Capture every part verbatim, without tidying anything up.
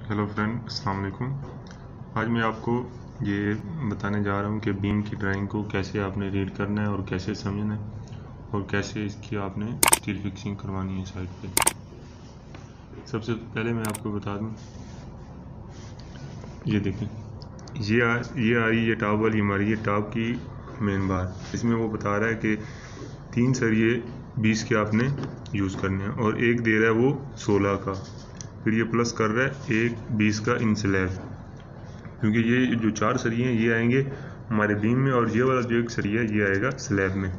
Hello friend, अस्सलाम वालेकुम। आज मैं आपको ये बताने जा रहा हूँ कि बीम की ड्राइंग को कैसे आपने रीड करना है और कैसे समझना है और कैसे इसकी आपने स्टील फिक्सिंग करवानी है साइड पे। सबसे पहले मैं आपको बता दूँ, ये देखें, ये आ, ये आ रही है टॉप वाली हमारी, ये टॉप की मेन बार। इसमें वो बता रहा है कि तीन सरिये बीस के आपने यूज़ करने हैं और एक दे रहा है वो सोलह का, फिर ये प्लस कर रहा है एक बीस का इन स्लैब, क्योंकि ये जो चार सरिये हैं ये आएंगे हमारे बीम में और ये वाला जो एक सरिया है ये आएगा स्लैब में।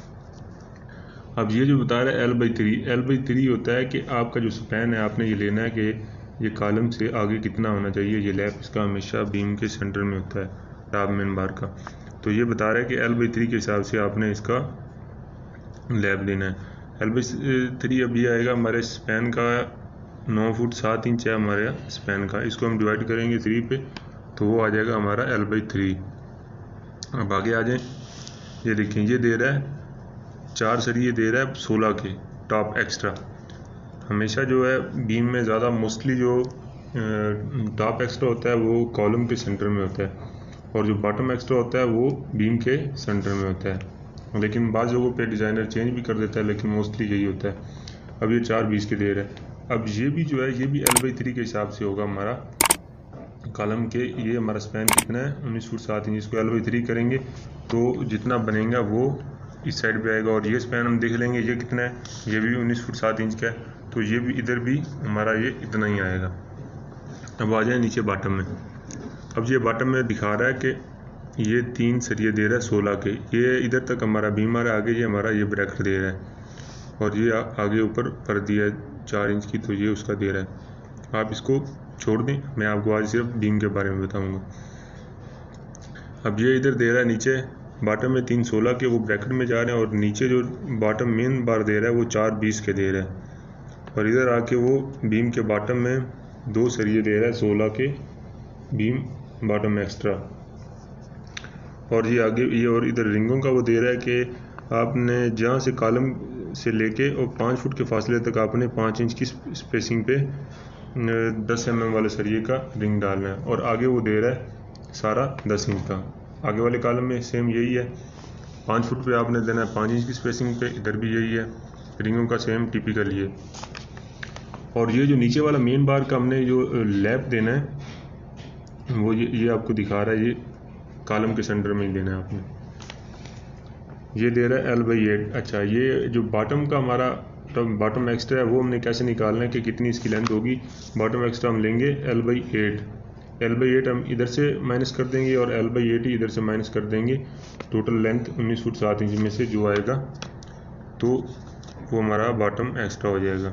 अब ये जो बता रहा है L by three, L by three होता है कि आपका जो स्पैन है आपने ये लेना है कि ये कॉलम से आगे कितना होना चाहिए। ये लैप इसका हमेशा बीम के सेंटर में होता है, टॉप मेन बार का। तो ये बता रहा है कि एल बाई थ्री के हिसाब से आपने इसका लैब लेना है। एल बाई थ्री अब ये आएगा हमारे स्पैन का नौ फुट सात इंच है हमारे स्पैन का। इसको हम डिवाइड करेंगे थ्री पे तो वो आ जाएगा हमारा एल बाई थ्री। अब आगे आ जाएं, ये देखें, ये दे रहा है चार सरिये दे रहा है सोलह के टॉप एक्स्ट्रा। हमेशा जो है बीम में ज़्यादा मोस्टली जो टॉप एक्स्ट्रा होता है वो कॉलम के सेंटर में होता है और जो बॉटम एक्स्ट्रा होता है वो बीम के सेंटर में होता है, लेकिन बाज़ जगहों पे डिज़ाइनर चेंज भी कर देता है, लेकिन मोस्टली यही होता है। अब ये चार बीस के दे रहा है। अब ये भी जो है ये भी एल बाई थ्री के हिसाब से होगा हमारा कॉलम के। ये हमारा स्पैन कितना है उन्नीस फुट सात इंच, इसको एल बाई थ्री करेंगे तो जितना बनेगा वो इस साइड पे आएगा। और ये स्पैन हम देख लेंगे ये कितना है, ये भी उन्नीस फुट सात इंच का है, तो ये भी इधर भी हमारा ये इतना ही आएगा। अब आ जाए नीचे बॉटम में। अब ये बॉटम में दिखा रहा है कि ये तीन सरिये दे रहा है सोलह के, ये इधर तक हमारा बीम आ रहा है, आगे ये हमारा ये ब्रैकेट दे रहा है और ये आगे ऊपर पर दिया है चार इंच की, तो ये उसका दे रहा है। आप इसको छोड़ दें, मैं आपको आज सिर्फ बीम के बारे में बताऊंगा। अब ये इधर दे रहा है नीचे बॉटम में तीन सोलह के, वो ब्रैकेट में जा रहे हैं, और नीचे जो बॉटम मेन बार दे रहा है वो चार बीस के दे रहा है। और इधर आके वो बीम के बॉटम में दो सरिये दे रहा है सोलह के बीम बॉटम एक्स्ट्रा। और ये आगे ये और इधर रिंगों का वो दे रहा है कि आपने जहाँ से कॉलम से लेके और पाँच फुट के फासले तक आपने पाँच इंच की स्पेसिंग पे दस एम एम वाले सरिये का रिंग डालना है। और आगे वो दे रहा है सारा दस इंच का। आगे वाले कॉलम में सेम यही है, पाँच फुट पे आपने देना है पाँच इंच की स्पेसिंग पे, इधर भी यही है, रिंगों का सेम टिपिकल ये। और ये जो नीचे वाला मेन बार का हमने जो लैप देना है वो ये ये आपको दिखा रहा है, ये कॉलम के सेंटर में ही देना है आपने। ये दे रहा है एल बाई एट। अच्छा, ये जो बॉटम का हमारा बॉटम एक्स्ट्रा है वो हमने कैसे निकालना है कि कितनी इसकी लेंथ होगी। बॉटम एक्स्ट्रा हम लेंगे L by eight. L by eight हम इधर से माइनस कर देंगे और एल बाई एट ही इधर से माइनस कर देंगे। टोटल लेंथ उन्नीस फुट सात इंच में से जो आएगा तो वो हमारा बॉटम एक्स्ट्रा हो जाएगा।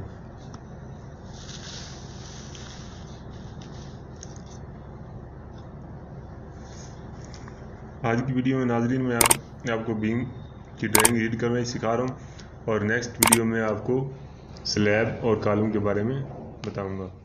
आज की वीडियो में नाज़रीन मैं आप, आपको बीम की ड्राइंग रीड करना ही सिखा रहा हूँ और नेक्स्ट वीडियो में आपको स्लैब और कॉलम के बारे में बताऊँगा।